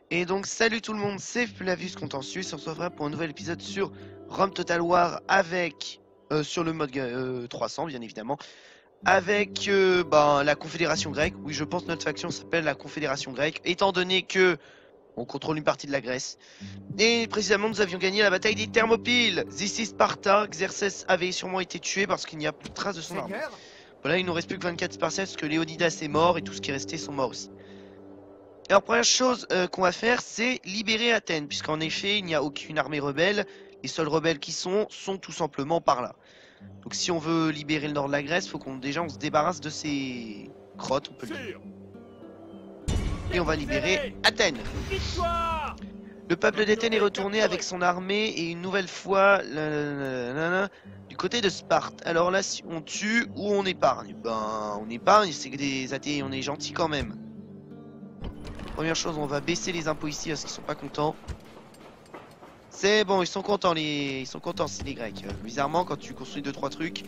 Et donc salut tout le monde, c'est Flavius Contentus, on se retrouvera pour un nouvel épisode sur Rome Total War avec, sur le mode 300 bien évidemment, avec la Confédération Grecque. Oui, je pense que notre faction s'appelle la Confédération Grecque, étant donné que on contrôle une partie de la Grèce. Et précisément nous avions gagné la bataille des Thermopyles. Ici Sparta, Xerxès avait sûrement été tué parce qu'il n'y a plus de traces de son armée. Voilà, il nous reste plus que 24 Spartiates parce que Léonidas est mort et tout ce qui est resté sont morts aussi. Alors première chose qu'on va faire, c'est libérer Athènes, puisqu'en effet il n'y a aucune armée rebelle. Les seuls rebelles qui sont tout simplement par là. Donc si on veut libérer le nord de la Grèce, il faut qu'on déjà on se débarrasse de ces crottes, on peut le dire. Et on va libérer Athènes. Le peuple d'Athènes est retourné avec son armée et une nouvelle fois du côté de Sparte. Alors là, si on tue ou on épargne, ben on épargne, c'est que des athées, on est gentil quand même. Première chose, on va baisser les impôts ici parce qu'ils sont pas contents. C'est bon, ils sont contents ils sont contents, c'est les Grecs. Bizarrement, quand tu construis 2-3 trucs.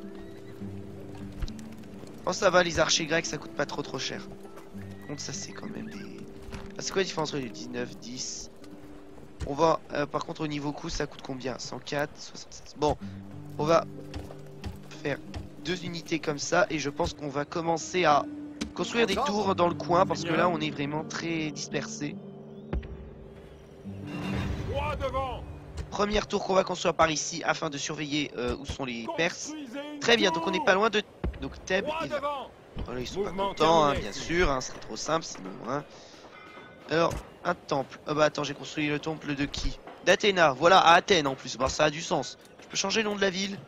Oh ça va, les archers grecs ça coûte pas trop cher. Par contre ça c'est quand même des... Ah, c'est quoi la différence entre les 19, 10? On va, par contre au niveau coût ça coûte combien? 104, 76. Bon, on va faire 2 unités comme ça et je pense qu'on va commencer à construire des tours dans le coin parce que là on est vraiment très dispersé. Première tour qu'on va construire par ici afin de surveiller où sont les Perses. Très bien, donc on n'est pas loin de... Donc Thèbes est là. Voilà, ils sont pas contents, hein, bien sûr, hein, ce serait trop simple sinon. Hein. Alors, un temple. Oh bah attends, j'ai construit le temple de qui? D'Athéna, voilà, à Athènes en plus. Bah, ça a du sens. Je peux changer le nom de la ville?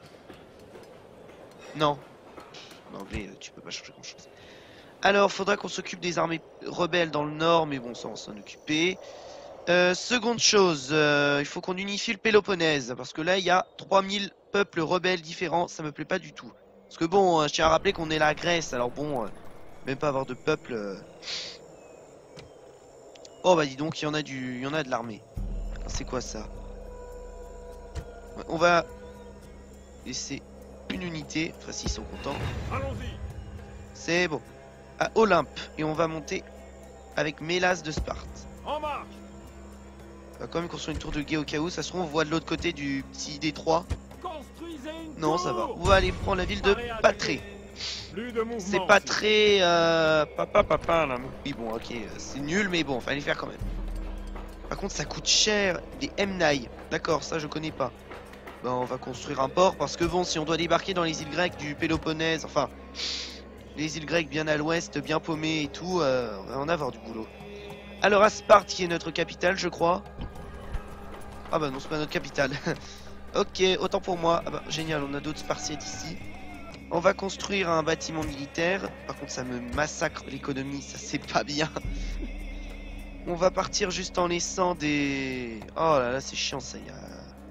Non. En anglais, tu peux pas changer grand chose. Alors, faudra qu'on s'occupe des armées rebelles dans le nord, mais bon, ça on s'en occuper. Seconde chose, il faut qu'on unifie le Péloponnèse, parce que là il y a 3000 peuples rebelles différents, ça me plaît pas du tout. Parce que bon, je tiens à rappeler qu'on est la Grèce, alors bon, même pas avoir de peuple... Oh bah dis donc, il y en a de l'armée. C'est quoi ça? On va laisser une unité, enfin s'ils sont contents. C'est bon. À Olympe, et on va monter avec Mélas de Sparte. En marche. On va quand même construire une tour de guet au cas où, ça se trouve on voit de l'autre côté du petit détroit. Non, ça va. On va aller prendre la ville de Patré. C'est pas très... Papa, là. Oui, bon, ok, c'est nul, mais bon, fallait faire quand même. Par contre, ça coûte cher, des Mnaï. D'accord, ça je connais pas. Ben, on va construire un port, parce que bon, si on doit débarquer dans les îles grecques du Péloponnèse, enfin... Les îles grecques bien à l'ouest, bien paumées et tout, on va en avoir du boulot. Alors à Sparte, qui est notre capitale, je crois. Ah bah non, c'est pas notre capitale. Ok, autant pour moi. Ah bah génial, on a d'autres Spartiates ici. On va construire un bâtiment militaire. Par contre, ça me massacre l'économie, ça c'est pas bien. On va partir juste en laissant des... Oh là là, c'est chiant ça, y a...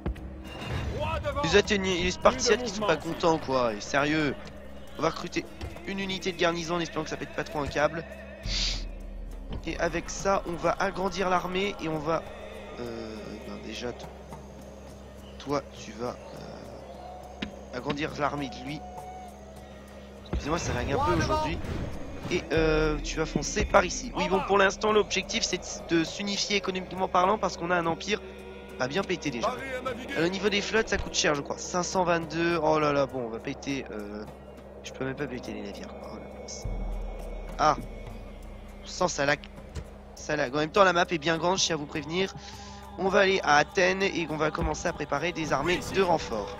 Les Spartiates qui sont pas contents quoi, et sérieux. On va recruter une unité de garnison en espérant que ça pète pas trop un câble. Et avec ça, on va agrandir l'armée et on va... déjà... Toi, tu vas agrandir l'armée de lui. Excusez-moi, ça lag un peu aujourd'hui. Et tu vas foncer par ici. Oui, bon, pour l'instant, l'objectif, c'est de s'unifier économiquement parlant parce qu'on a un empire pas bien pété déjà. Au niveau des flottes, ça coûte cher, je crois. 522. Oh là là, bon, on va péter... Je peux même pas péter les navires. Oh, la place. Ah, sans ça lag. Ça lag. En même temps, la map est bien grande, je tiens à vous prévenir. On va aller à Athènes et on va commencer à préparer des armées de renfort.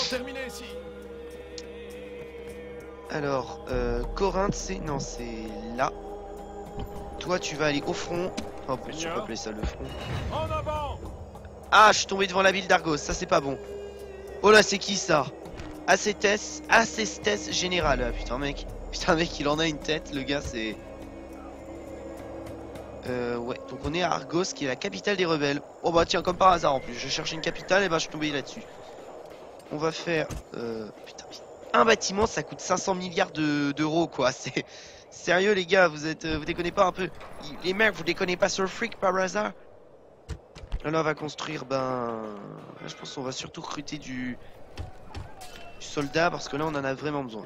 Alors, Corinthe, c'est... Non, c'est là. Toi, tu vas aller au front. Oh, tu peux appeler ça le front. Ah, je suis tombé devant la ville d'Argos, ça c'est pas bon. Oh là, c'est qui ça? Acestes général. Ah, putain, mec, il en a une tête, le gars, c'est... ouais, donc on est à Argos qui est la capitale des rebelles. Oh bah tiens, comme par hasard en plus, je cherchais une capitale et bah je suis tombé là-dessus. On va faire... putain, un bâtiment ça coûte 500 milliards d'euros quoi, c'est... Sérieux les gars, vous déconnez pas un peu? Les mecs, vous déconnez pas sur Freak par hasard? Là on va construire, là, je pense qu'on va surtout recruter du soldat parce que là on en a vraiment besoin.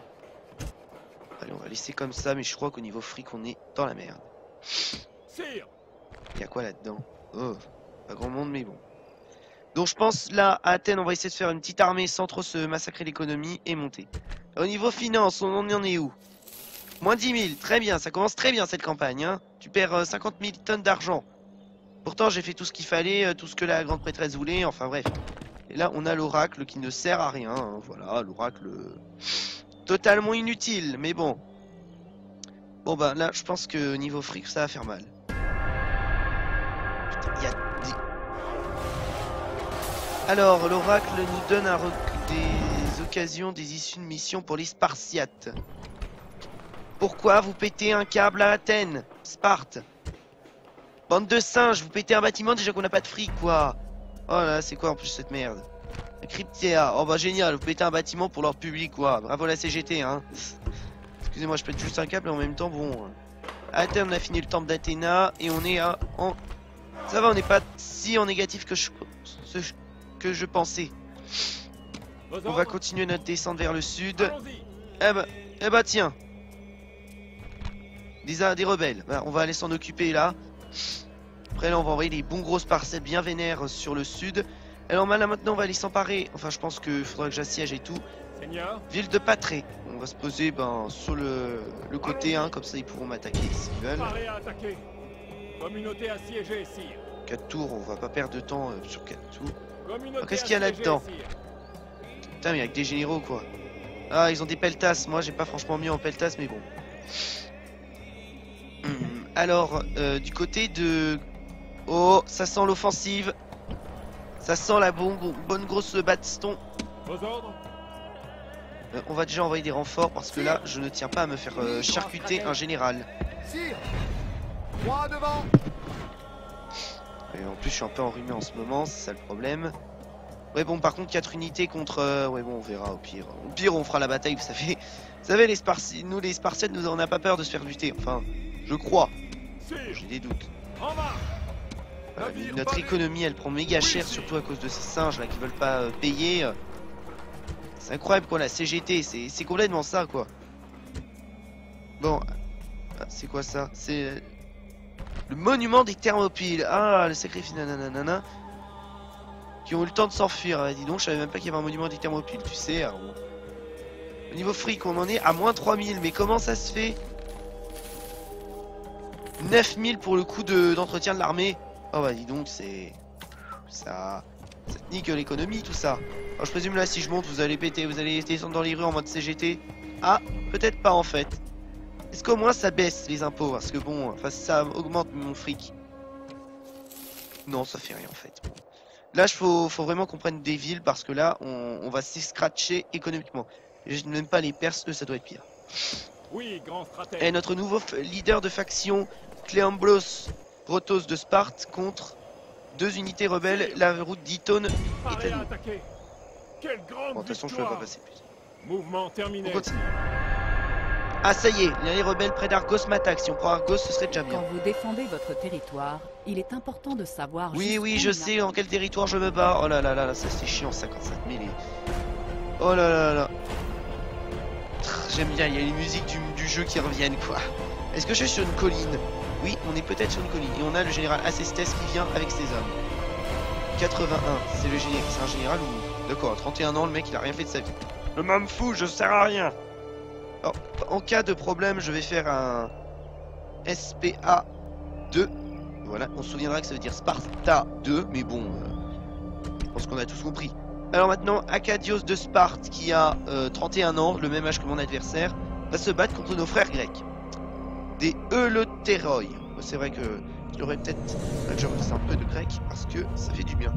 Allez, on va laisser comme ça, mais je crois qu'au niveau fric on est dans la merde. Il y a quoi là-dedans? Oh, pas grand monde, mais bon. Donc je pense là, à Athènes, on va essayer de faire une petite armée sans trop se massacrer l'économie et monter. Au niveau finance, on en est où? Moins 10 000, très bien, ça commence très bien cette campagne. Hein. Tu perds 50 000 tonnes d'argent. Pourtant j'ai fait tout ce qu'il fallait, tout ce que la grande prêtresse voulait, enfin bref. Et là on a l'oracle qui ne sert à rien, hein. Voilà, l'oracle totalement inutile, mais bon. Bon bah là je pense que niveau fric ça va faire mal. Putain, il y a des... Alors l'oracle nous donne des occasions, des issues de mission pour les Spartiates. Pourquoi vous pétez un câble à Athènes, Sparte? Bande de singes, vous pétez un bâtiment déjà qu'on n'a pas de fric quoi. Oh là, c'est quoi en plus cette merde? La Cryptea, oh bah génial, vous pétez un bâtiment pour leur public quoi. Bravo la CGT hein. Excusez-moi, je pète juste un câble et en même temps bon. Athènes, on a fini le temple d'Athéna et on est à ça va, on n'est pas si en négatif que je pensais. On va continuer notre descente vers le sud. Eh bah tiens. Des rebelles, bah, on va aller s'en occuper là. Après là on va envoyer des bons grosses parcelles bien vénères sur le sud. Alors là maintenant on va aller s'emparer. Enfin je pense qu'il faudra que j'assiège et tout. Seigneur. Ville de Patrée. On va se poser sur le côté 1, comme ça ils pourront m'attaquer s'ils veulent. Communauté assiégée, sire. 4 tours, on va pas perdre de temps sur 4 tours. Qu'est-ce qu'il y a là-dedans? Putain mais avec des généraux quoi. Ah ils ont des peltasses, moi j'ai pas franchement mis en peltasses mais bon. Alors du côté de... Oh ça sent l'offensive. Ça sent la bonne grosse baston. On va déjà envoyer des renforts parce que là je ne tiens pas à me faire charcuter un général. Et en plus je suis un peu enrhumé en ce moment, c'est ça le problème. Ouais bon par contre 4 unités contre... ouais bon on verra au pire. Au pire on fera la bataille, vous savez. Vous savez nous les Spartiates on n'a pas peur de se faire buter. Enfin je crois. J'ai des doutes. Notre économie elle prend méga cher surtout à cause de ces singes là qui veulent pas payer. C'est incroyable quoi la CGT, c'est complètement ça quoi. Bon, c'est quoi ça? C'est le monument des Thermopyles. Ah le sacrifice nanana. Qui ont eu le temps de s'enfuir. Dis donc je savais même pas qu'il y avait un monument des Thermopyles, tu sais. Alors, bon. Au niveau fric on en est à moins 3000, mais comment ça se fait? 9000 pour le coût d'entretien de l'armée. Oh bah dis donc c'est... Ça te nique l'économie tout ça. Alors je présume là si je monte vous allez péter, vous allez descendre dans les rues en mode CGT. Ah peut-être pas en fait. Est-ce qu'au moins ça baisse les impôts? Parce que bon, enfin ça augmente mon fric. Non ça fait rien en fait. Bon. Là faut vraiment qu'on prenne des villes parce que là on va s'escratcher économiquement. Et je n'aime pas les Perses, eux ça doit être pire. Oui, grand stratège. Et notre nouveau leader de faction, Cléamblos Protos de Sparte contre 2 unités rebelles, la route d'Itone et Tani. Bon, de toute façon, je ne peux pas passer plus. Mouvement terminé. On continue. Ah, ça y est, les rebelles près d'Argos m'attaquent. Si on prend Argos, ce serait déjà bien. Quand vous défendez votre territoire, il est important de savoir... Oui, je sais dans quel territoire je me bats. Oh là là là, ça c'est chiant, 57 000. Oh là là là. J'aime bien, il y a les musiques du jeu qui reviennent, quoi. Est-ce que je suis sur une colline? Oui, on est peut-être sur une colline. Et on a le général Acestes qui vient avec ses hommes. 81, c'est le général. C'est un général ou... D'accord, à 31 ans, le mec, il a rien fait de sa vie. Le m'en fous, je sers à rien. Alors, en cas de problème, je vais faire un... SPA 2. Voilà, on se souviendra que ça veut dire Sparta 2, mais bon... je pense qu'on a tous compris. Alors maintenant, Acadios de Sparte, qui a 31 ans, le même âge que mon adversaire, va se battre contre nos frères grecs. Des Eleutheroi. C'est vrai que je devrais peut-être que un peu de grec, parce que ça fait du bien.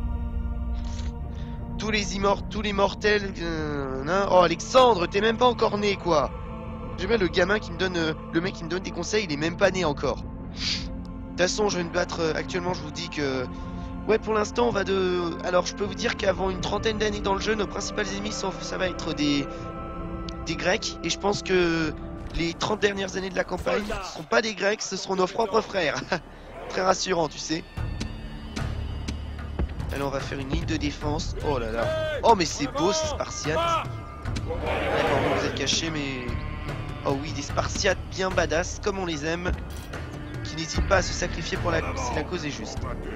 Tous les mortels... Oh Alexandre, t'es même pas encore né, quoi. J'aime bien le gamin qui me donne... le mec qui me donne des conseils, il est même pas né encore. De toute façon, je vais me battre actuellement, je vous dis que... Ouais, pour l'instant, on va de... Alors, je peux vous dire qu'avant une trentaine d'années dans le jeu, nos principaux ennemis, ça va être des Grecs. Et je pense que les 30 dernières années de la campagne, ce ne seront pas des Grecs, ce seront nos propres frères. Très rassurant, tu sais. Alors, on va faire une ligne de défense. Oh là là. Oh, mais c'est beau, ces Spartiates. D'accord, vous êtes cachés, mais... Oh oui, des Spartiates bien badass, comme on les aime. qui n'hésitent pas à se sacrifier pour si la cause est juste.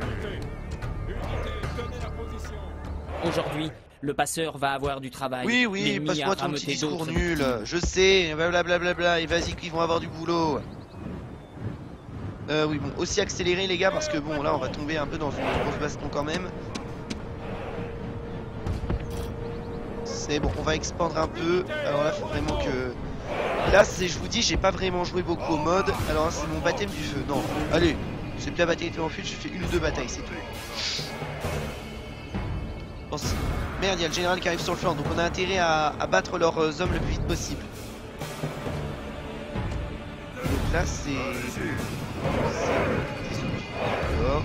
Aujourd'hui, le passeur va avoir du travail. Oui, oui, L'ennemi passe-moi a ton rameuté petit discours d'autres nul, victimes. je sais, blablabla, et vas-y qu'ils vont avoir du boulot. Oui, bon, aussi accélérer les gars, parce que bon, là on va tomber un peu dans une grosse baston quand même. C'est bon, on va expandre un peu. Alors là, faut vraiment que... Là, c'est, je vous dis, j'ai pas vraiment joué beaucoup au mode. Alors là, c'est mon baptême du feu. Non, allez, c'est bien bataille en fuite, j'ai fait une ou deux batailles, c'est tout. Bon, merde, il y a le général qui arrive sur le flanc, donc on a intérêt à battre leurs hommes le plus vite possible. Donc là, c'est... D'accord.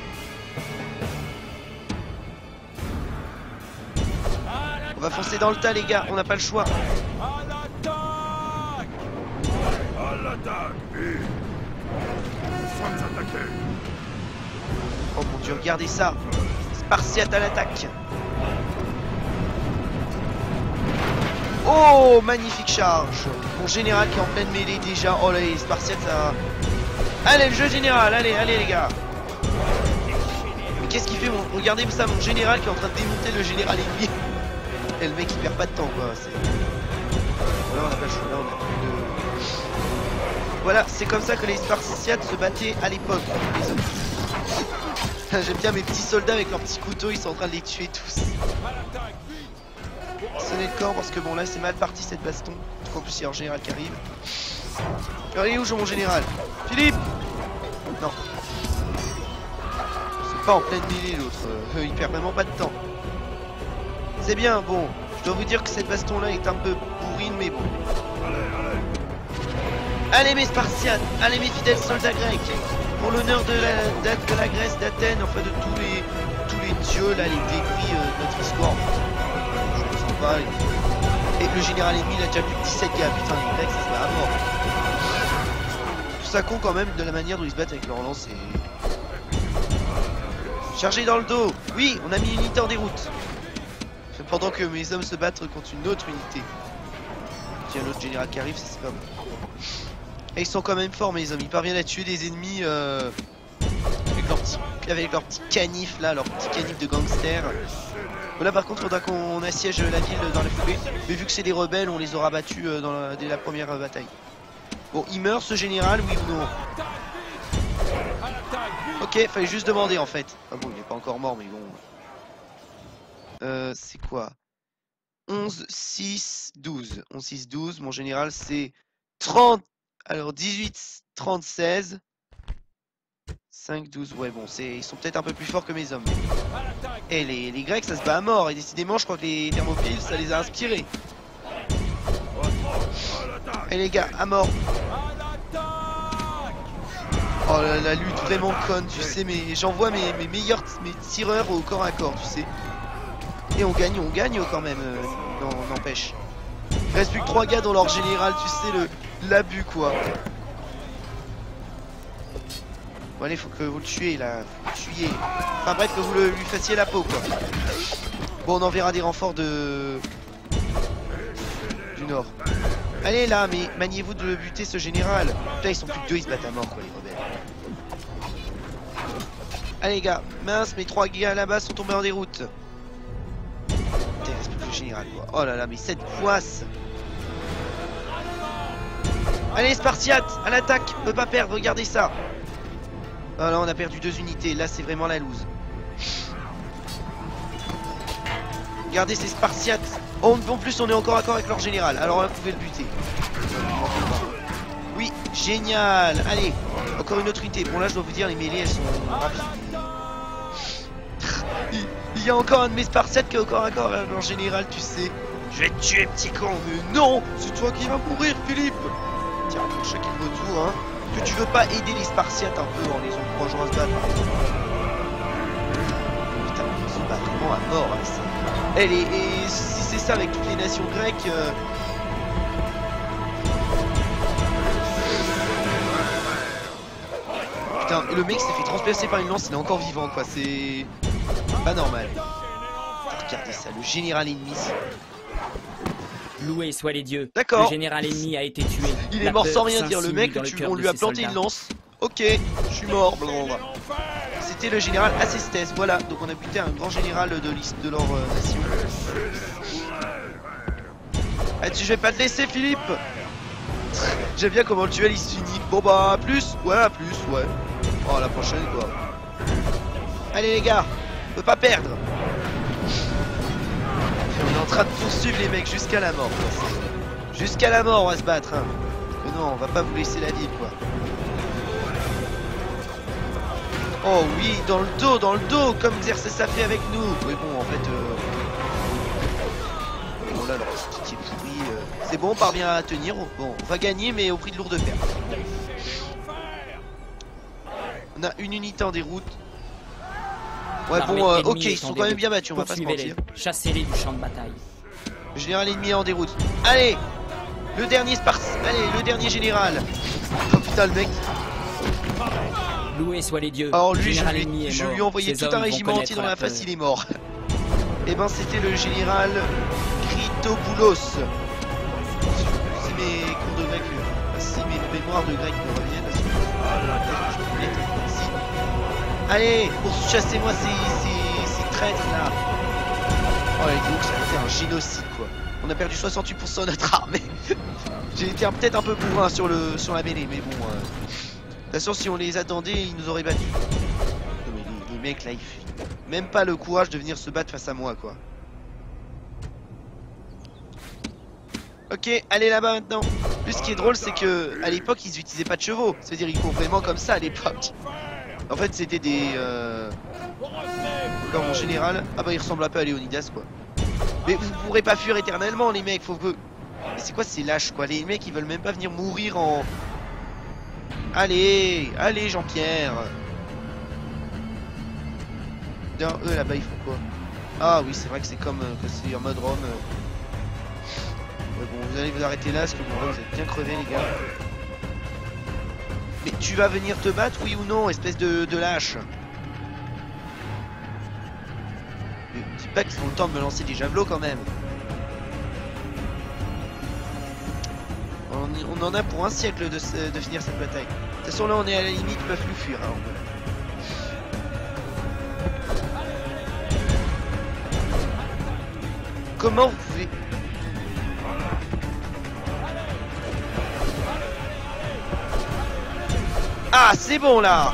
On va foncer dans le tas les gars, on n'a pas le choix. Oh mon dieu, regardez ça. Spartiate à l'attaque. Oh, magnifique charge. Mon général qui est en pleine mêlée déjà. Oh là, les Spartiates ça... Allez, le jeu général, allez, allez les gars. Mais qu'est-ce qu'il fait mon... Regardez ça, mon général qui est en train de démonter le général ennemi. Et le mec il perd pas de temps quoi. Là on a pas le choix, là on a plus de... Voilà, c'est comme ça que les Spartiates se battaient à l'époque. J'aime bien mes petits soldats avec leurs petits couteaux, ils sont en train de les tuer tous. Sonnez le corps parce que bon là c'est mal parti cette baston. En plus il y a un général qui arrive. Alors il est où mon général? Philippe? Non. C'est pas en pleine mêlée l'autre, il perd vraiment pas de temps. C'est bien, bon, je dois vous dire que cette baston là est un peu bourrine mais bon. Allez mes Spartiates, allez mes fidèles soldats grecs, pour l'honneur de la Grèce, d'Athènes, enfin de tous les dieux là, les débris de notre histoire. Je ne sens pas. Et le général ennemi il a déjà plus de 17 gars, putain les Grecs ça se bat à mort. Tout ça con quand même de la manière dont ils se battent avec leur lance et... Chargez dans le dos. Oui, on a mis une unité en déroute. Pendant que mes hommes se battent contre une autre unité. Tiens, l'autre général qui arrive, c'est pas bon. Et ils sont quand même forts mes hommes, ils parviennent à tuer des ennemis avec leur petit canif là, leur petit canif de gangsters. Voilà par contre faudra qu'on assiège la ville dans la foulée. Mais vu que c'est des rebelles, on les aura battus dès la première bataille. Bon, il meurt ce général, oui ou non? Ok, fallait juste demander en fait. Ah bon, il est pas encore mort mais bon... c'est quoi? 11, 6, 12. 11, 6, 12. Mon général, c'est 30. Alors, 18, 30, 16. 5, 12. Ouais, bon, ils sont peut-être un peu plus forts que mes hommes. Et les Grecs, ça se bat à mort. Et décidément, je crois que les Thermopyles, ça les a inspirés. Et les gars, à mort. Oh, la lutte vraiment conne, tu sais. Mais j'envoie mes meilleurs tireurs au corps à corps, tu sais. Et on gagne quand même, n'empêche. Il reste plus que 3 gars dans leur général, tu sais, l'abus quoi. Bon allez, faut que vous le tuiez là, faut le tuiez. Enfin bref, que vous lui fassiez la peau quoi. Bon, on enverra des renforts du nord. Allez là, mais maniez-vous de buter ce général. Putain, ils sont plus que 2, ils se battent à mort quoi les rebelles. Allez les gars, mince, mes 3 gars là-bas sont tombés en déroute. Général quoi. Oh là là, mais cette poisse. Allez Spartiates, à l'attaque, on peut pas perdre, regardez ça. Oh là, on a perdu 2 unités, là c'est vraiment la loose. Regardez ces Spartiates. Oh, en plus on est encore à corps avec leur général, alors là vous pouvez le buter. Oui, génial. Allez, encore une autre unité. Bon là je dois vous dire, les mêlées elles sont rapides. Il y a encore un de mes Spartiates qui est au corps à corps en général, tu sais. Je vais te tuer, petit con. Mais non, c'est toi qui vas mourir, Philippe. Tiens, pour chacun de retour, hein. Que tu veux pas aider les Spartiates un peu en les encourageant à se battre. Putain, on se bat vraiment à mort avec ça. Et si c'est ça avec toutes les nations grecques... Putain, le mec s'est fait transpercer par une lance, il est encore vivant, quoi. C'est... pas normal. Regardez ça, le général ennemi. Loué soient les dieux. D'accord. Le général ennemi a été tué. Il est mort sans rien dire. Le mec, on lui a planté une lance. Ok, je suis mort. Blablabla. C'était le général Acestes. Voilà, donc on a buté un grand général de leur nation. Ah, je vais pas te laisser, Philippe. J'aime bien comment le duel il se finit. Bon bah, à plus. Ouais, à plus, ouais. Oh, à la prochaine, quoi. Allez, les gars, on peut pas perdre. Et on est en train de poursuivre les mecs jusqu'à la mort. Jusqu'à la mort, on va se battre. Hein. Mais non, on va pas vous laisser la ville, quoi. Oh oui, dans le dos, comme Xerxes a fait avec nous. Oui, bon, en fait... Oh là, leur petit est pourri. C'est bon, on parvient à tenir. Bon, on va gagner, mais au prix de lourdes pertes. On a une unité en déroute. Ouais, bon, ok, ils sont quand même bien battus, on va pas se mentir. Chassez-les du champ de bataille. Le général ennemi est en déroute. Allez, le dernier Allez, le dernier général. Oh putain, le mec. Loué soient les dieux. Alors lui, je lui ai envoyé tout un régiment entier dans la face, il est mort. Et ben, c'était le général Critoboulos. Si mes cours de grec, si mes mémoires de grec me reviennent, allez, pourchassez-moi ces traîtres là. Oh, les donc ça a été un génocide quoi. On a perdu 68% de notre armée. J'ai été peut-être un peu bourrin sur la mêlée, mais bon. De toute façon, si on les attendait, ils nous auraient battus. Non, mais les mecs là, ils même pas le courage de venir se battre face à moi quoi. Ok, allez là-bas maintenant. Plus ce qui est drôle, c'est que à l'époque, ils utilisaient pas de chevaux. C'est-à-dire, ils courent vraiment comme ça à l'époque. En fait, c'était des. Comme en général. Ah bah, il ressemble un peu à Léonidas quoi. Mais vous pourrez pas fuir éternellement, les mecs. Faut que. Mais c'est quoi ces lâches quoi? Les mecs, ils veulent même pas venir mourir en. Allez, allez, Jean-Pierre. Eux là-bas, ils font quoi? Ah oui, c'est vrai que c'est comme que c'est en mode Rome. Bon, vous allez vous arrêter là, parce que bon, là, vous êtes bien crevés, les gars. Mais tu vas venir te battre, oui ou non, espèce de lâche? Mais dis pas qu'ils ont le temps de me lancer des javelots quand même. On en a pour un siècle de finir cette bataille. De toute façon, là, on est à la limite, ils peuvent plus fuir. Hein, comment vous pouvez... Ah, c'est bon là.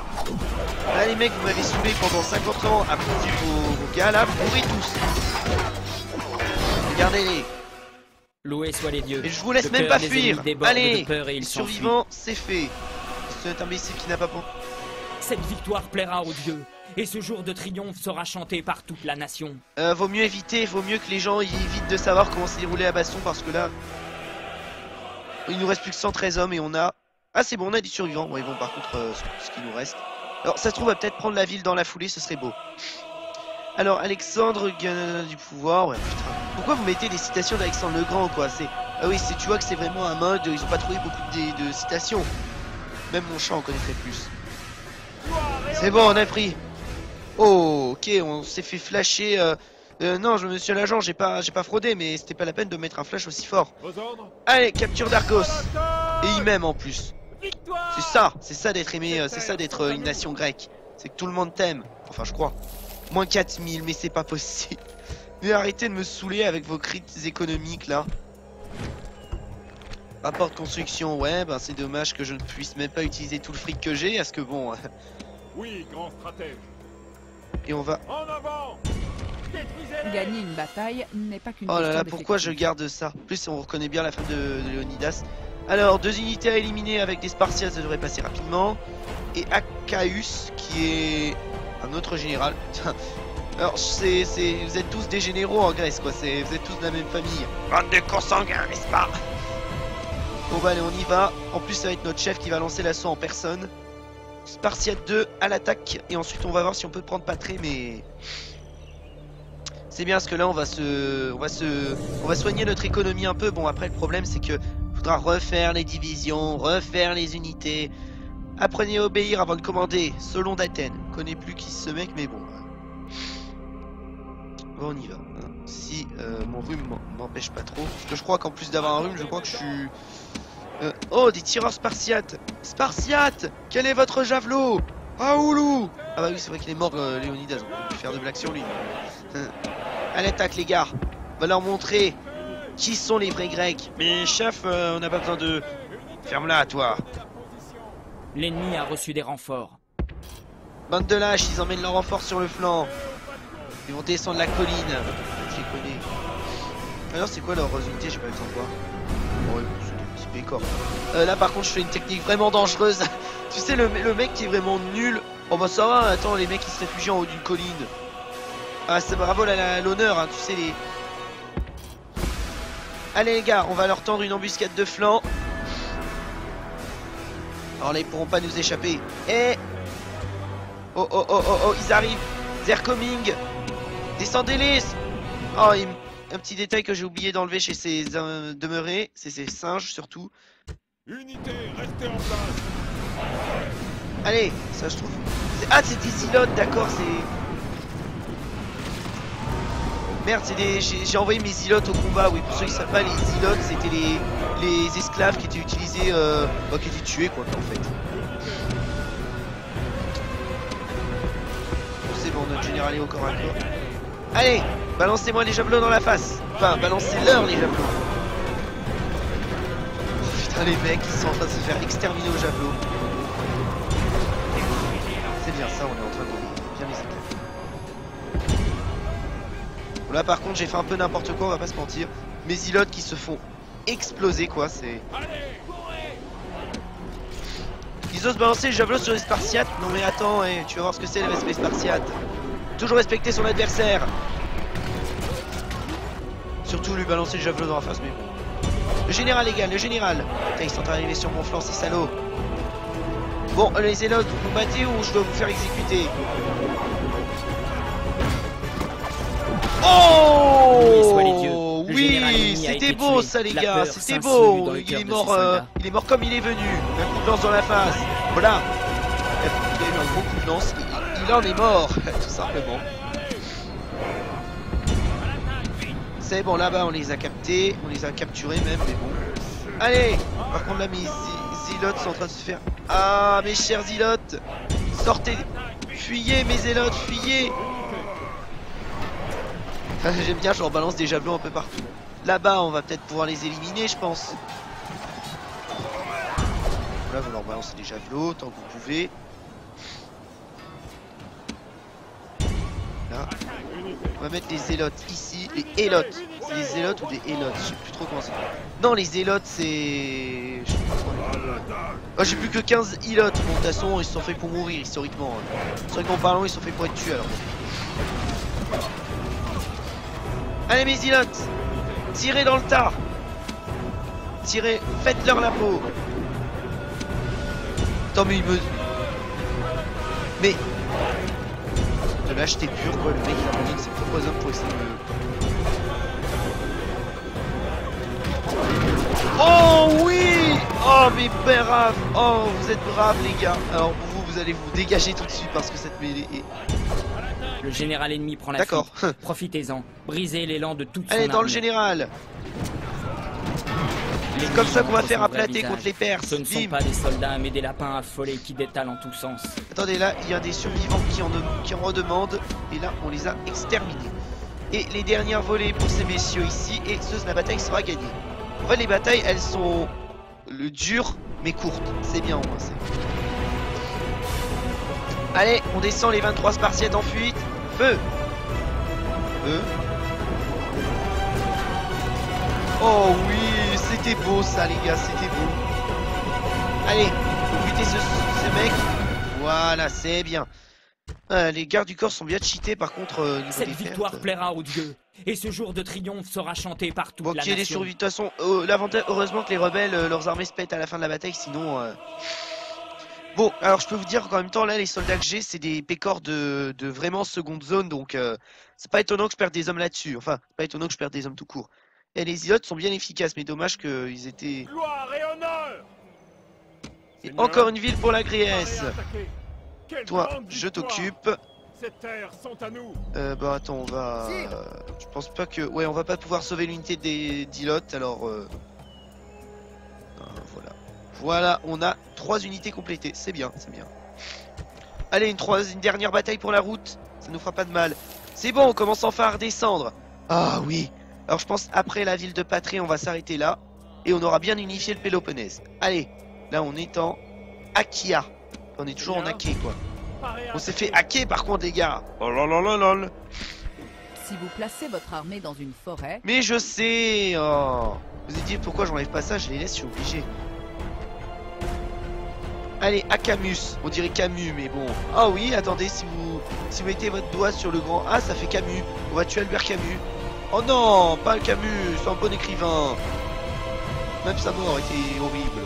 Là les mecs, vous m'avez saoulé pendant 50 ans à conduire vos gars là, vous mourrez tous. Regardez-les. Loué soient les dieux. Et je vous laisse même pas fuir. Allez, les survivants, c'est fait. C'est un imbécile qui n'a pas pensé. Cette victoire plaira aux dieux. Et ce jour de triomphe sera chanté par toute la nation. Vaut mieux éviter, vaut mieux que les gens évitent de savoir comment s'est déroulé la baston parce que là, il nous reste plus que 113 hommes et on a... Ah c'est bon, on a des survivants. Ouais bon, par contre, ce qui nous reste... Alors ça se trouve, on va peut-être prendre la ville dans la foulée, ce serait beau. Alors, Alexandre gagne du pouvoir. Ouais, putain. Pourquoi vous mettez des citations d'Alexandre le Grand, quoi? C'est... Ah oui, tu vois que c'est vraiment un mode, ils ont pas trouvé beaucoup de citations. Même mon chat en connaîtrait plus. C'est bon, on a pris. Oh, ok, on s'est fait flasher. Non, monsieur l'agent, j'ai pas fraudé, mais c'était pas la peine de mettre un flash aussi fort. Allez, capture d'Argos. Et il m'aime en plus. C'est ça d'être aimé, c'est ça d'être une nation grecque. C'est que tout le monde t'aime. Enfin, je crois. Moins 4000, mais c'est pas possible. Mais arrêtez de me saouler avec vos crits économiques là. Rapport de construction, ouais, ben c'est dommage que je ne puisse même pas utiliser tout le fric que j'ai, parce que bon. Oui, grand stratège. Et on va. En avant. Gagner une bataille n'est pas qu'une Oh là question là, pourquoi je d'effectifs. garde ça? En plus, on reconnaît bien la femme de Léonidas. Alors, 2 unités à éliminer avec des Spartiates, ça devrait passer rapidement. Et Achaeus, qui est un autre général. Alors, vous êtes tous des généraux en Grèce, quoi. Vous êtes tous de la même famille. Bande de consanguins, n'est-ce pas? Bon bah allez, on y va. En plus, ça va être notre chef qui va lancer l'assaut en personne. Spartiate 2 à l'attaque. Et ensuite, on va voir si on peut prendre Patré, mais... C'est bien, parce que là, on va soigner notre économie un peu. Bon, après, le problème, c'est que faudra refaire les divisions, refaire les unités. Apprenez à obéir avant de commander. Solon d'Athènes. Je connais plus qui ce mec, mais bon. Bon, on y va. Si mon rhume m'empêche pas trop. Parce que je crois qu'en plus d'avoir un rhume, je crois que je suis... Oh, des tireurs spartiates. Spartiates, quel est votre javelot? Ah, oulou. Ah bah oui, c'est vrai qu'il est mort, Léonidas. On peut plus faire de blagues sur lui. Allez, attaque les gars. On va leur montrer qui sont les vrais Grecs. Mais chef, on n'a pas besoin de... Ferme-la, toi. L'ennemi a reçu des renforts. Bande de lâches, ils emmènent leur renfort sur le flanc. Ils vont descendre la colline. Je les connais. Alors, c'est quoi leur unité? J'ai pas eu le temps de voir. Ouais, c'est pécor. Là, par contre, je fais une technique vraiment dangereuse. Tu sais, le mec qui est vraiment nul. Oh bah ça va, attends, les mecs qui se réfugient en haut d'une colline. Ah, c'est bravo l'honneur, hein, tu sais les... Allez les gars, on va leur tendre une embuscade de flanc. Alors là, ils pourront pas nous échapper. Eh, oh, oh, oh, oh, oh, ils arrivent. They're coming. Descendez-les. Oh, un petit détail que j'ai oublié d'enlever chez ces demeurés, c'est ces singes surtout. Unité, restez en place. Allez, ça je trouve. Ah, c'est des ilotes, d'accord, c'est... Merde, c'est des... J'ai envoyé mes ilotes au combat, oui, pour ceux qui savent pas, les ilotes, c'était les esclaves qui étaient utilisés, qui étaient tués, quoi, en fait. C'est bon, notre général est au corps à corps. Allez, balancez-moi les javelots dans la face. Enfin, balancez-leur les javelots. Oh, putain, les mecs, ils sont en train de se faire exterminer au javelot. C'est bien ça, on est en train de bien les éclater. Bon, là par contre j'ai fait un peu n'importe quoi, on va pas se mentir. Mes ilotes qui se font exploser quoi, c'est... Ils osent balancer le javelot sur les Spartiates. Non mais attends, tu vas voir ce que c'est les Spartiates. Toujours respecter son adversaire. Surtout lui balancer le javelot dans la face, mais bon. Le général les gars, le général. Putain, ils sont arrivés sur mon flanc, ces salauds. Bon, les zélotes, vous battez ou je dois vous faire exécuter? Oh oui, c'était beau ça les gars, c'était beau. Il est mort comme il est venu. Un coup de lance dans la face. Voilà. Il a eu un gros coup de lance. Il en est mort, tout simplement. C'est bon, là-bas on les a captés, on les a capturés même, mais bon. Allez, par contre là mes zélotes sont en train de se faire... Ah mes chers zélotes, sortez, fuyez mes zélotes, fuyez. J'aime bien, je leur balance des javelots un peu partout. Là-bas on va peut-être pouvoir les éliminer je pense. Là vous leur balancez des javelots tant que vous pouvez. Là. On va mettre les zélotes ici, les élotes. C'est des zélotes ou des élotes? Je sais plus trop comment c'est. Non, les zélotes c'est... Oh, j'ai plus que 15 élotes. Bon, de toute façon, ils se sont faits pour mourir historiquement. Historiquement parlant, ils se sont faits pour être tués alors. Allez mes zélotes, tirez dans le tas. Tirez, faites-leur la peau. Attends mais il me... Mais... De lâcheté pure quoi, le mec il a abandonné ses propres hommes pour essayer de... Oh oui. Oh mais brave. Oh vous êtes braves les gars. Alors vous allez vous dégager tout de suite parce que cette mêlée est... Le général ennemi prend la D'accord. fuite. Profitez-en. Brisez l'élan de toute son Allez dans armée. le général. C'est comme ça qu'on va faire aplater contre les Perses. Ce ne sont Bim. pas des soldats mais des lapins affolés qui détalent en tous sens. Attendez, là, il y a des survivants qui en redemandent. Et là, on les a exterminés. Et les dernières volées pour ces messieurs ici. Et la bataille sera gagnée. En fait, les batailles, elles sont dures, mais courtes. C'est bien, au moins. Allez, on descend les 23 Spartiates en fuite. Feu. Feu. Oh oui, c'était beau ça, les gars, c'était beau. Allez, butez ce mec. Voilà, c'est bien. Les gardes du corps sont bien cheatés par contre niveau Cette des victoire pertes. plaira aux dieux, et ce jour de triomphe sera chanté par toute Bon, la qu'il y ait des nation. survivants. De toute façon, l'avantage, heureusement que les rebelles, leurs armées se pètent à la fin de la bataille, sinon... Bon, alors je peux vous dire qu'en même temps, là, les soldats que j'ai, c'est des pécores de vraiment seconde zone, donc c'est pas étonnant que je perde des hommes là-dessus. Enfin, c'est pas étonnant que je perde des hommes tout court. Et les ilotes sont bien efficaces, mais dommage qu'ils étaient... Gloire et honneur. Et encore une ville pour la Grèce. Quelle Toi, grande je victoire. t'occupe. Ces terres sont à nous. Bah attends, on va... je pense pas que... Ouais, on va pas pouvoir sauver l'unité des d'Ilotes, alors... voilà. Voilà, on a 3 unités complétées. C'est bien, c'est bien. Allez, une dernière bataille pour la route. Ça nous fera pas de mal. C'est bon, on commence enfin à redescendre. Ah oui. Alors je pense après la ville de Patré, on va s'arrêter là. Et on aura bien unifié le Péloponnèse. Allez, là on est en Achaia. On est toujours en Achaie quoi. On s'est fait hacker par contre les gars. Oh là là là là. Si vous placez votre armée dans une forêt, Mais je sais. Oh. Vous avez dit pourquoi j'enlève pas ça, je les laisse, je suis obligé. Allez, Acamus, on dirait Camus, mais bon. Ah oui, attendez, si vous mettez votre doigt sur le grand A, ça fait Camus. On va tuer Albert Camus. Oh non, pas le Camus, c'est un bon écrivain. Même sa mort était horrible.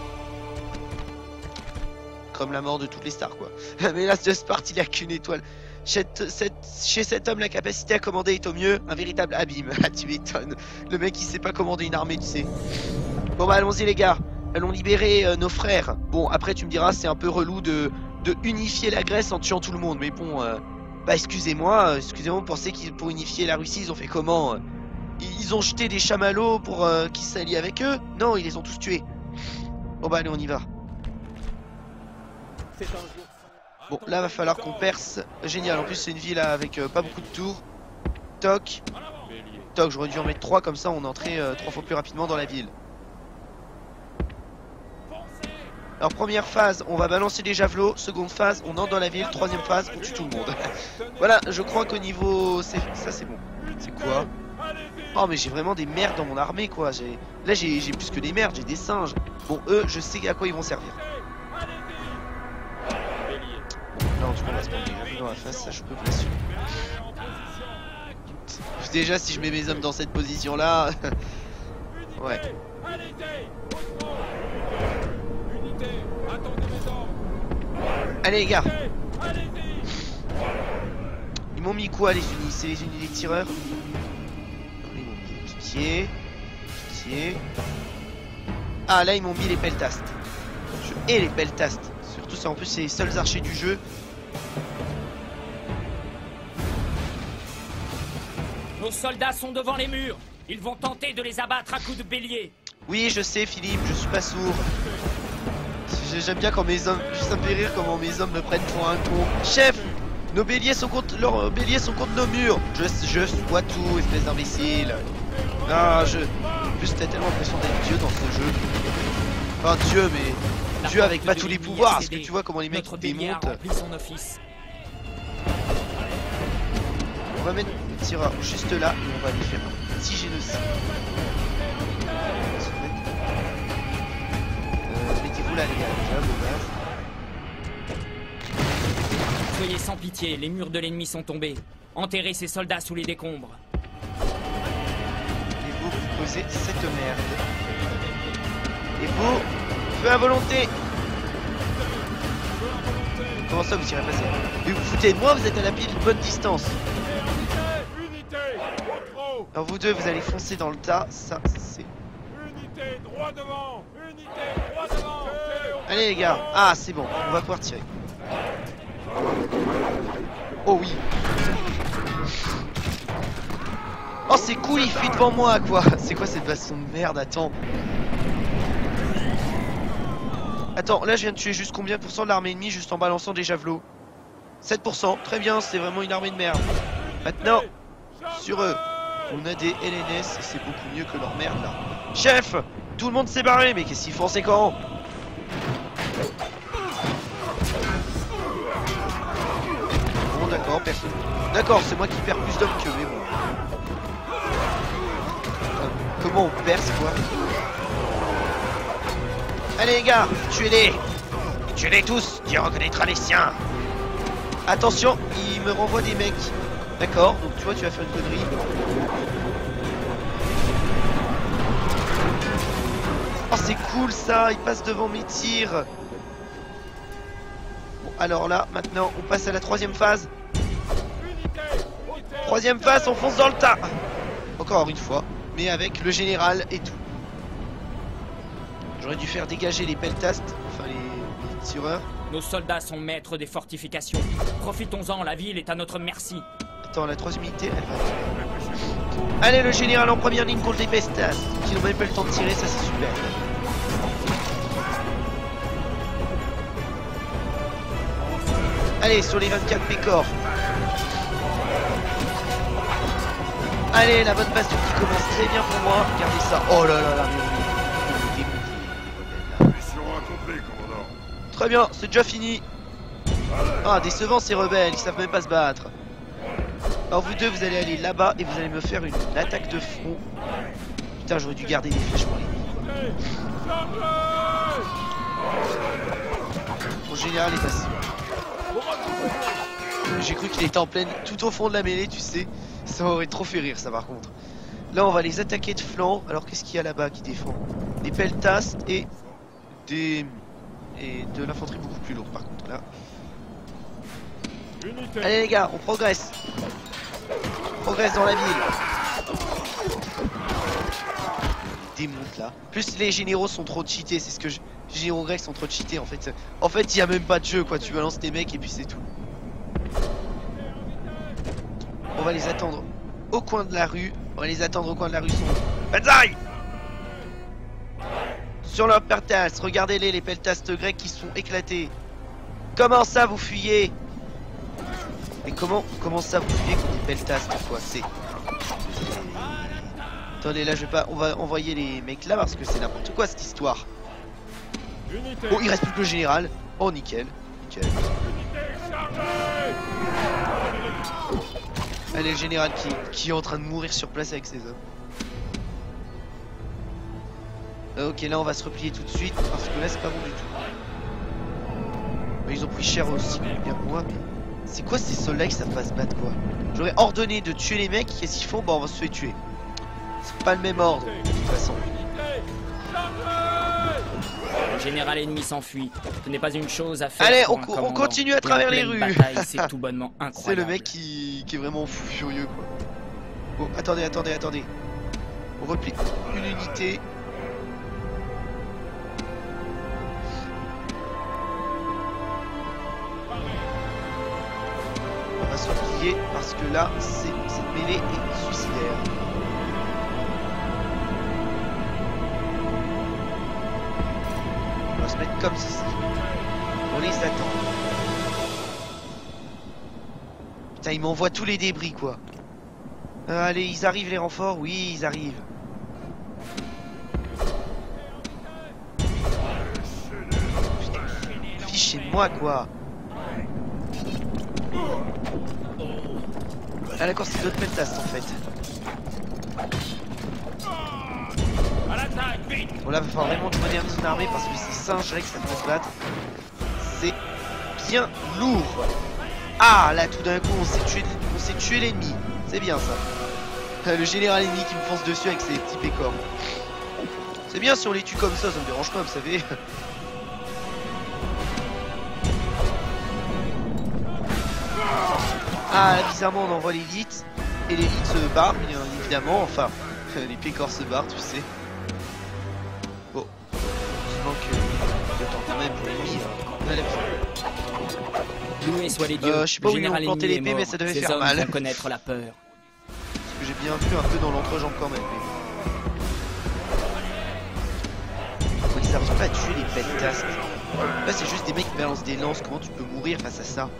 Comme la mort de toutes les stars, quoi. Mais là, ce Sparte, il a qu'une étoile. Chez cet homme, la capacité à commander est au mieux un véritable abîme. Ah, tu m'étonnes. Le mec, il sait pas commander une armée, tu sais. Bon, bah, allons-y, les gars. Allons libérer nos frères. Bon, après, tu me diras, c'est un peu relou de unifier la Grèce en tuant tout le monde. Mais bon, bah, excusez-moi, vous pensez qu'ils pour unifier la Russie, ils ont fait comment? Ils ont jeté des chamallows pour qu'ils s'allient avec eux? Non, ils les ont tous tués. Bon, bah, allez, on y va. Bon, là, va falloir qu'on perce. Génial, en plus, c'est une ville avec pas beaucoup de tours. Toc. Toc, j'aurais dû en mettre 3, comme ça, on entrait 3 fois plus rapidement dans la ville. Alors première phase, on va balancer des javelots. Seconde phase, on entre dans la ville. Troisième phase, on tue tout le monde. Voilà, je crois qu'au niveau... ça c'est bon. C'est quoi? Oh mais j'ai vraiment des merdes dans mon armée quoi. Là j'ai plus que des merdes, j'ai des singes. Bon eux, je sais à quoi ils vont servir. Là en tout cas on va se prendre des javelots dans la face, ça je peux vous l'assurer. Déjà si je mets mes hommes dans cette position là... ouais. Allez les gars. Ils m'ont mis quoi les unis? C'est les unis des tireurs. Ils m'ont mis les piquiers. Ah là ils m'ont mis les peltastes. Je hais les peltastes. Surtout ça en plus c'est les seuls archers du jeu. Nos soldats sont devant les murs. Ils vont tenter de les abattre à coups de bélier. Oui je sais Philippe, je suis pas sourd. J'aime bien quand mes hommes, ça me fait rire comment mes hommes me prennent pour un con. Chef, nos béliers sont contre leurs béliers sont contre nos murs. Je vois tout, espèce d'imbécile. Ah, en plus t'as tellement l'impression d'être Dieu dans ce jeu. Enfin Dieu, mais Dieu avec pas tous les pouvoirs. Parce que tu vois comment les mecs démontent. On va mettre le tireur juste là et on va lui faire un petit génocide. Mettez-vous là les gars, déjà, de base. Soyez sans pitié, les murs de l'ennemi sont tombés. Enterrez ces soldats sous les décombres. Et vous causez cette merde. Et vous, feu à volonté. Comment ça vous tirez passer? Mais vous foutez de moi, vous êtes à la pile de bonne distance. Alors vous deux, vous allez foncer dans le tas, ça c'est... Unité, droit devant. Unité, droit devant. Allez les gars, ah c'est bon, on va pouvoir tirer. Oh oui. Oh c'est cool, il fuit devant moi quoi. C'est quoi cette baston de merde, attends. Attends, là je viens de tuer juste combien % de l'armée ennemie juste en balançant des javelots? 7%, très bien, c'est vraiment une armée de merde. Maintenant, sur eux, on a des LNS et c'est beaucoup mieux que leur merde là. Chef, tout le monde s'est barré, mais qu'est-ce qu'ils font ces camps? Bon d'accord, personne. D'accord, c'est moi qui perds plus d'hommes qu'eux, mais bon. Comment on perce quoi? Allez les gars, tuez-les! Tuez-les tous, Dieu reconnaîtra les siens! Attention, il me renvoie des mecs. D'accord, donc tu vois, tu vas faire une connerie. Oh, c'est cool ça, il passe devant mes tirs. Bon, alors là, maintenant, on passe à la troisième phase. Troisième phase, on fonce dans le tas. Encore une fois, mais avec le général et tout. J'aurais dû faire dégager les peltastes, enfin les tireurs. Nos soldats sont maîtres des fortifications. Profitons-en, la ville est à notre merci. Attends, la troisième unité, elle va tirer. Allez, le général en première ligne contre les peltastes, qui n'ont même pas le temps de tirer, ça c'est super. Allez, sur les 24 pécores. Allez, la bonne baston qui commence très bien pour moi. Regardez ça. Oh là là là, mais oui. Mission accomplie, commandant. Très bien, c'est déjà fini. Ah, décevant ces rebelles, ils savent même pas se battre. Alors vous deux, vous allez aller là-bas et vous allez me faire une attaque de front. Putain, j'aurais dû garder des flèches pour les... Mon général est passé. J'ai cru qu'il était en pleine, tout au fond de la mêlée, tu sais. Ça aurait trop fait rire, ça, par contre. Là, on va les attaquer de flanc. Alors, qu'est-ce qu'il y a là-bas qui défend? Des peltastes et des... et de l'infanterie beaucoup plus lourde, par contre, là. Unité. Allez, les gars, on progresse. On progresse dans la ville. Démonte, là. Plus, les généraux sont trop cheatés, c'est ce que je... Les généraux grecs sont trop cheatés, en fait. En fait, il y a même pas de jeu, quoi. Tu balances tes mecs et puis c'est tout. On va les attendre au coin de la rue. On va les attendre au coin de la rue. Banzai! Sur leur peltas, regardez-les, les peltastes grecs qui sont éclatés. Comment ça vous fuyez? Mais comment ça vous fuyez contre des peltastes, quoi? C'est... Attendez, là je vais pas... On va envoyer les mecs là parce que c'est n'importe quoi cette histoire. Unité. Oh, il reste plus que le général. Oh, nickel. Nickel. Allez, le général qui est en train de mourir sur place avec ses hommes. Ok, là on va se replier tout de suite parce que là c'est pas bon du tout. Mais ils ont pris cher aussi, bien que moi. Mais c'est quoi ces soldats qui savent pas se battre, quoi? J'aurais ordonné de tuer les mecs, qu'est-ce qu'ils font? Bah on va se faire tuer. C'est pas le même ordre, de toute façon. Le général ennemi s'enfuit. Ce n'est pas une chose à faire. Allez, pour on un commandant. continue à travers les rues. Bataille, c'est tout bonnement incroyable. C'est le mec qui est vraiment fou furieux, quoi. Oh, attendez. On replie une unité. On va se replier parce que là, cette mêlée est suicidaire. On va se mettre comme ceci. On les attend. Putain, ils m'envoient tous les débris, quoi. Allez, ils arrivent les renforts? Oui, ils arrivent. Putain, fichez de moi, quoi. Ah d'accord, c'est d'autres peltastes en fait. À l'attaque, vite. Bon là, va falloir vraiment que je modernise mon armée parce que ces singes que ça peut se battre. C'est bien lourd. Ah là, tout d'un coup, on s'est tué l'ennemi. C'est bien ça. Le général ennemi qui me fonce dessus avec ses petits pécores. C'est bien si on les tue comme ça me dérange pas, vous savez. Ah, bizarrement, on envoie l'élite. Et l'élite se barre, bien évidemment. Enfin, les pécores se barrent, tu sais. Bon. Heureusement que le temps quand même pour l'ennemi. Loué soit les dieux. Je sais pas où ils ont général planté ennemi est l'épée, mort. mais ça devait Ces faire hommes mal. vont connaître la peur. Parce que j'ai bien vu un peu dans l'entrejambe quand même. Mais... ils arrivent pas à tuer les peltastes. Là, c'est juste des mecs qui balancent des lances. Comment tu peux mourir face à ça?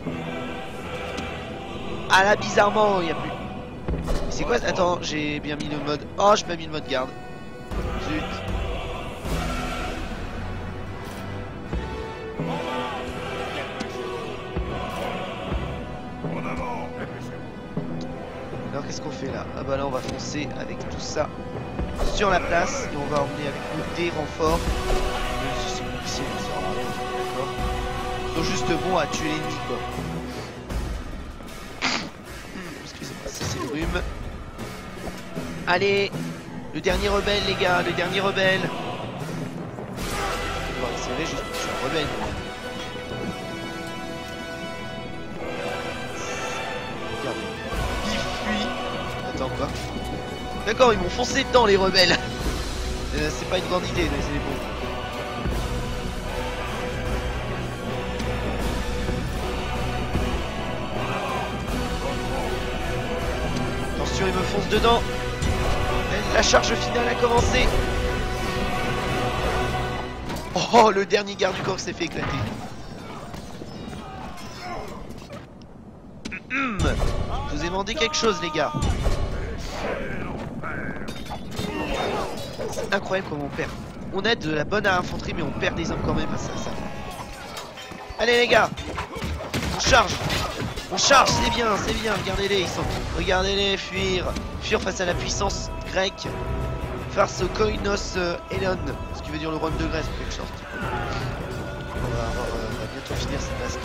Ah là, bizarrement, il y a plus. C'est quoi? Attends, j'ai bien mis le mode. Oh, j'ai pas mis le mode garde. Zut. En avant. Alors, qu'est-ce qu'on fait là? Ah bah là, on va foncer avec tout ça sur la place et on va emmener avec nous des renforts. Même si c'est compliqué, ça sert à rien, d'accord? Ils sont juste bons à tuer l'ennemi, quoi. Excusez-moi, ça c'est le rhume. Allez, le dernier rebelle, les gars, le dernier rebelle. On va accélérer juste pour que je sois rebelle. Regarde, il fuit. Attends, quoi? D'accord, ils m'ont foncé dedans, les rebelles. C'est pas une grande idée, mais c'est bon. Attention, ils me foncent dedans. La charge finale a commencé. Oh, le dernier garde du corps s'est fait éclater. Je vous ai demandé quelque chose, les gars. C'est incroyable comment on perd. On a de la bonne infanterie, mais on perd des hommes quand même face à ça. Allez, les gars. On charge. On charge, c'est bien, regardez-les, ils sont... Regardez-les fuir face à la puissance grecque. Face au Koinos Elon, ce qui veut dire le royaume de Grèce, en quelque sorte. On va bientôt finir cette basket.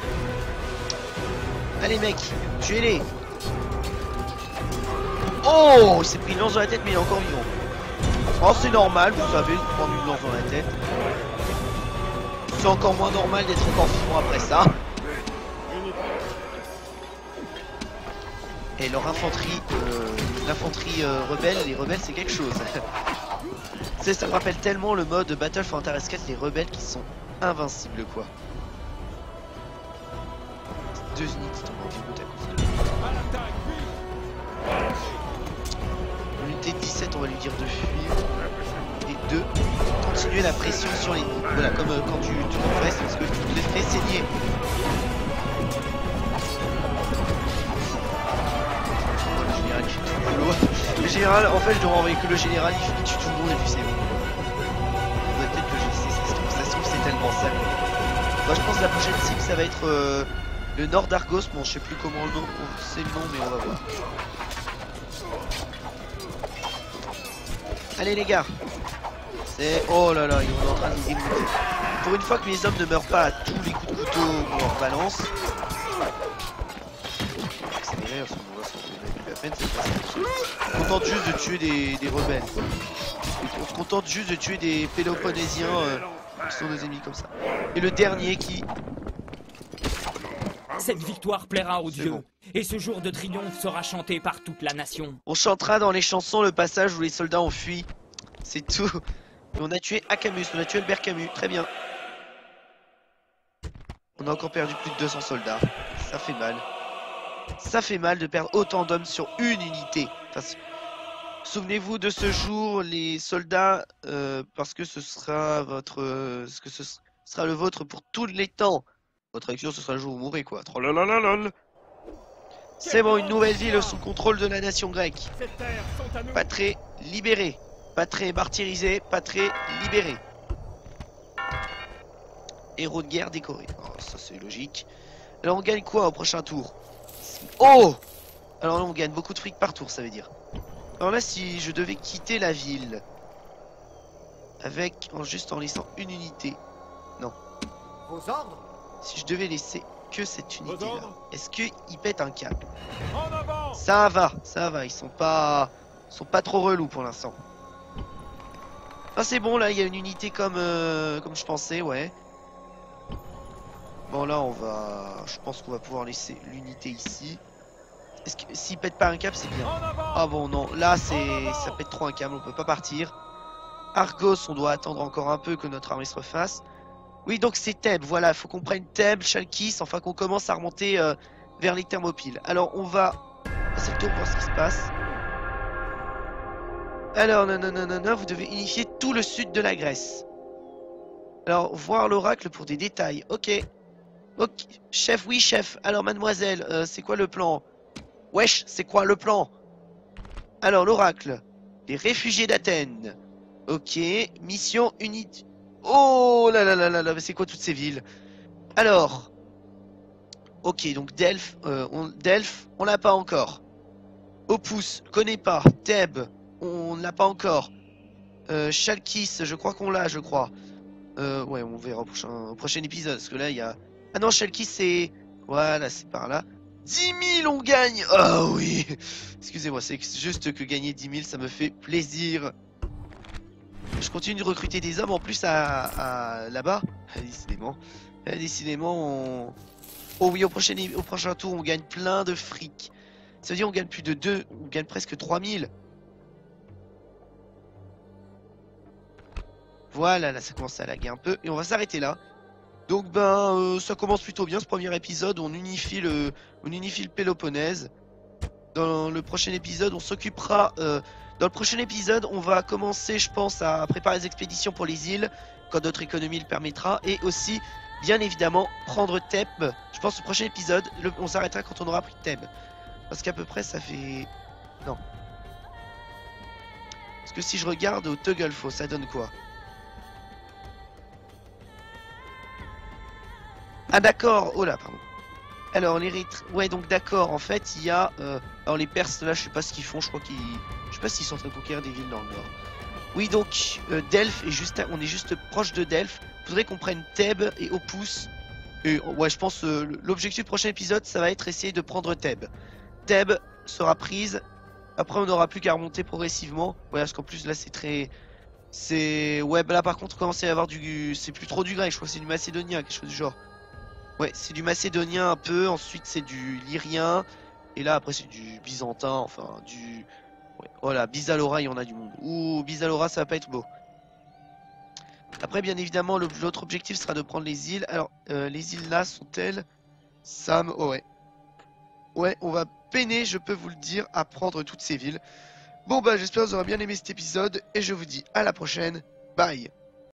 Allez, mec, tuez-les. Oh, il s'est pris une lance dans la tête, mais il est encore vivant. Oh, c'est normal, vous savez, de prendre une lance dans la tête. C'est encore moins normal d'être encore vivant après ça. Et leur infanterie, l'infanterie rebelle, les rebelles c'est quelque chose. Ça me rappelle tellement le mode Battle for Antares 4, les rebelles qui sont invincibles quoi. Deux unités qui tombent en vie à cause de... L'unité 17 on va lui dire de fuir. Et de continuer la pression sur les... Voilà, comme quand tu restes parce que tu te les fais saigner. Le général, en fait, je devrais envoyer que le général, il tue tout le monde et puis c'est bon. Peut-être que ça se trouve, c'est tellement ça. Moi, je pense que la prochaine cible, ça va être le nord d'Argos. Bon, je sais plus comment le nom, c'est le nom, mais on va voir. Allez, les gars. C'est. Oh là là, ils sont en train de les démonter. Pour une fois que les hommes ne meurent pas à tous les coups de couteau qu'on leur balance. Accélérer à ce moment-là, ça fait plus la peine, c'est pas ça. On se contente juste de tuer des rebelles. On se contente juste de tuer des Péloponnésiens qui sont des ennemis comme ça. Et le dernier qui... Cette victoire plaira aux dieux, bon. et ce jour de triomphe sera chanté par toute la nation. On chantera dans les chansons le passage où les soldats ont fui. C'est tout. Et on a tué Acamus, on a tué Albert Camus, très bien. On a encore perdu plus de 200 soldats. Ça fait mal. Ça fait mal de perdre autant d'hommes sur une unité. Enfin, souvenez-vous de ce jour, les soldats, parce que ce sera votre, ce sera le vôtre pour tous les temps. Votre action, ce sera le jour où vous mourrez, quoi. C'est bon, une nouvelle ville sous contrôle de la nation grecque. Patré libéré, Patré martyrisé, Patré libéré. Héros de guerre décoré. Oh, ça c'est logique. Alors on gagne quoi au prochain tour? Oh! Alors là on gagne beaucoup de fric par tour, ça veut dire. Alors là si je devais quitter la ville avec juste en laissant une unité. Non. Vos ordres? Si je devais laisser que cette unité là, est-ce qu'ils pètent un câble? En avant! Ça va, ils sont pas trop relous pour l'instant. Ah c'est bon là, il y a une unité comme je pensais, ouais. Bon là je pense qu'on va pouvoir laisser l'unité ici. Est-ce que s'ils pètent pas un câble c'est bien. Ah bon non, là ça pète trop un câble, on peut pas partir. Argos, on doit attendre encore un peu que notre armée se refasse. Oui donc c'est Thèbes, voilà, faut qu'on prenne Thèbes, Chalkis, enfin qu'on commence à remonter vers les Thermopyles. Alors on va passer le tour pour voir ce qui se passe. Alors non, vous devez unifier tout le sud de la Grèce. Alors voir l'oracle pour des détails, ok. Ok, chef, oui chef. Alors mademoiselle, c'est quoi le plan? Wesh, c'est quoi le plan? Alors l'oracle, les réfugiés d'Athènes. Ok, mission unité. Oh là là là là là, c'est quoi toutes ces villes? Alors, ok, donc Delphes, on l'a pas encore. Opus, connais pas. Thèbes, on l'a pas encore. Chalkis, je crois qu'on l'a, je crois. Ouais, on verra au prochain épisode, parce que là il y a... Ah non, Chalkis c'est... Voilà, c'est par là. 10 000 on gagne. Oh oui. Excusez-moi, c'est juste que gagner 10 000 ça me fait plaisir. Je continue de recruter des hommes en plus à là-bas. Décidément on... Oh oui, au prochain tour on gagne plein de fric. Ça veut dire on gagne plus de 2, on gagne presque 3000. Voilà, là ça commence à laguer un peu et on va s'arrêter là. Donc ça commence plutôt bien ce premier épisode, on unifie le Péloponnèse. Dans le prochain épisode, on s'occupera... dans le prochain épisode, on va commencer, je pense, à préparer les expéditions pour les îles, quand notre économie le permettra. Et aussi, bien évidemment prendre Thèbes. Je pense au prochain épisode, on s'arrêtera quand on aura pris Thèbes. Parce qu'à peu près ça fait... Non. Parce que si je regarde au Teugelfo, ça donne quoi? Ah d'accord, oh là, pardon. Alors l'Érythrée, ouais donc d'accord, en fait il y a... alors les Perses là je sais pas ce qu'ils font, je crois qu'ils... Je sais pas s'ils sont en train de conquérir des villes dans le nord. Oui donc Delphes est juste on est juste proche de Delphes. Faudrait qu'on prenne Thèbes et Opus. Et ouais je pense l'objectif du prochain épisode ça va être essayer de prendre Thèbes. Thèbes sera prise. Après on n'aura plus qu'à remonter progressivement. Ouais parce qu'en plus là c'est très... C'est... Ouais bah là par contre commence à y avoir du... C'est plus trop du grec, je crois que c'est du macédonien, quelque chose du genre. Ouais, c'est du macédonien un peu, ensuite c'est du lyrien, et là après c'est du byzantin, enfin du... Ouais, voilà, Bisalora, il y en a du monde. Ouh, Bisalora, ça va pas être beau. Après, bien évidemment, l'autre objectif sera de prendre les îles. Alors, les îles là sont-elles... Sam, oh ouais. Ouais, on va peiner, je peux vous le dire, à prendre toutes ces villes. Bon bah, j'espère que vous aurez bien aimé cet épisode, et je vous dis à la prochaine. Bye.